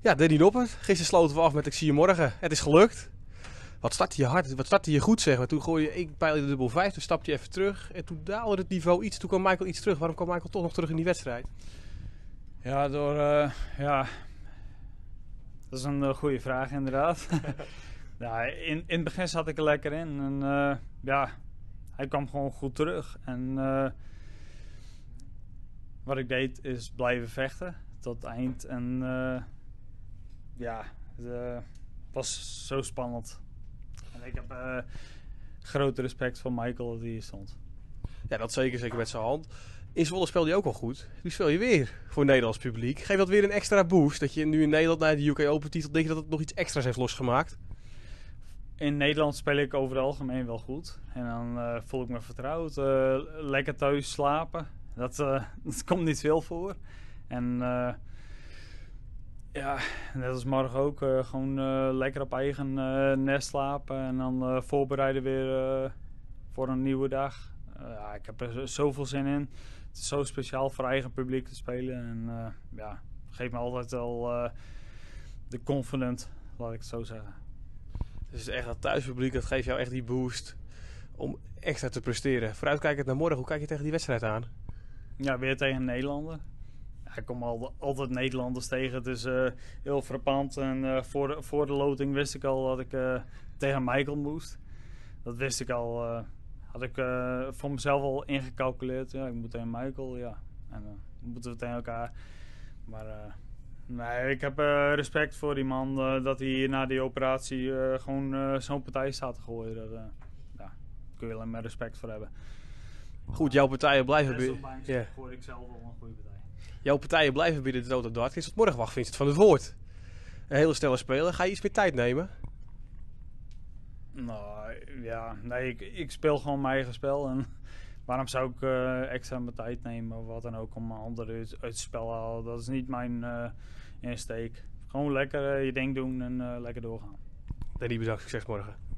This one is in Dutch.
Ja, Danny Noppert. Gisteren sloten we af met ik zie je morgen. Het is gelukt. Wat startte je hard, wat startte je goed zeg maar. Toen gooide je één pijl in de dubbel 5, toen stapte je even terug. En toen daalde het niveau iets. Toen kwam Michael iets terug. Waarom kwam Michael toch nog terug in die wedstrijd? Ja, dat is een goede vraag inderdaad. Ja, in het begin zat ik er lekker in. En hij kwam gewoon goed terug. En wat ik deed is blijven vechten tot het eind. En het was zo spannend. En ik heb grote respect voor Michael dat hij hier stond. Ja, dat zeker met zijn hand. In Zwolle speelde je ook al goed. Nu speel je weer voor het Nederlands publiek. Geeft dat weer een extra boost? Dat je nu in Nederland naar de UK Open titel, denk je dat het nog iets extra's heeft losgemaakt? In Nederland speel ik over het algemeen wel goed. En dan voel ik me vertrouwd. Lekker thuis slapen. Dat komt niet veel voor. En net als morgen ook. Gewoon lekker op eigen nest slapen. En dan voorbereiden weer voor een nieuwe dag. Ik heb er zoveel zin in. Het is zo speciaal voor eigen publiek te spelen. En geeft me altijd wel de confident, laat ik het zo zeggen. Dus echt dat thuispubliek, dat geeft jou echt die boost om extra te presteren. Vooruitkijkend naar morgen, hoe kijk je tegen die wedstrijd aan? Ja, weer tegen Nederlander. Ja, ik kom altijd Nederlanders tegen. Het is heel frappant. En voor de loting wist ik al dat ik tegen Michael moest. Dat wist ik al. Had ik voor mezelf al ingecalculeerd. Ja, ik moet tegen Michael, ja. En dan moeten we tegen elkaar. Maar nee, ik heb respect voor die man. Dat hij na die operatie gewoon zo'n partij staat te gooien. Daar kun je alleen maar respect voor hebben. Goed, jouw partijen blijven binnen. Ja. Gooi ik zelf al een goede partij. Jouw partijen blijven binnen de Rote Dart. Is tot morgen wacht, Vincent van het Woord. Een hele snelle speler. Ga je iets meer tijd nemen? Nou, ja. Nee, ik speel gewoon mijn eigen spel. En waarom zou ik extra mijn tijd nemen of wat dan ook om anderen uit het spel te halen? Dat is niet mijn insteek. Gewoon lekker je ding doen en lekker doorgaan. Danny, bedankt. Succes morgen.